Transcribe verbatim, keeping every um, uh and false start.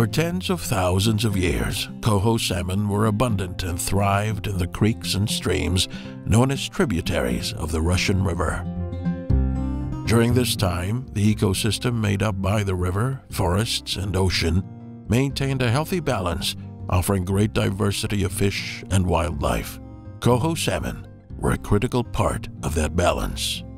For tens of thousands of years, Coho salmon were abundant and thrived in the creeks and streams known as tributaries of the Russian River. During this time, the ecosystem made up by the river, forests, and ocean maintained a healthy balance, offering great diversity of fish and wildlife. Coho salmon were a critical part of that balance.